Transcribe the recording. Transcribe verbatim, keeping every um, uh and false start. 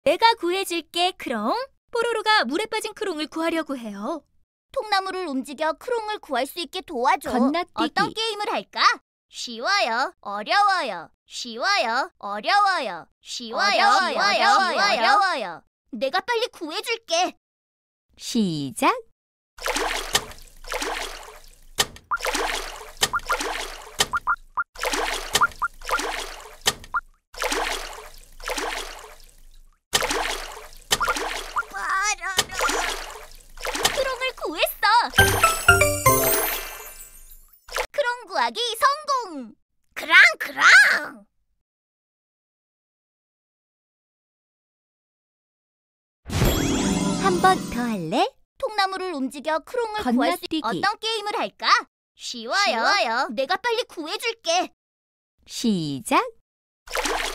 내가 구해줄게, 크롱. 뽀로로가 물에 빠진 크롱을 구하려고 해요. 통나무를 움직여 크롱을 구할 수 있게 도와줘. 건너뛰기. 어떤 게임을 할까? 쉬워요, 어려워요. 쉬워요, 어려워요. 쉬워요, 어려워요, 어려워요. 내가 빨리 구해줄게. 시작. 크롱을 구했어. 크롱 구하기 성공. 크랑 크랑. 한 번 더 할래? 통나무를 움직여 크롱을 구할 수 건너뛰기. 어떤 게임을 할까? 쉬워요. 쉬워요. 내가 빨리 구해줄게. 시작.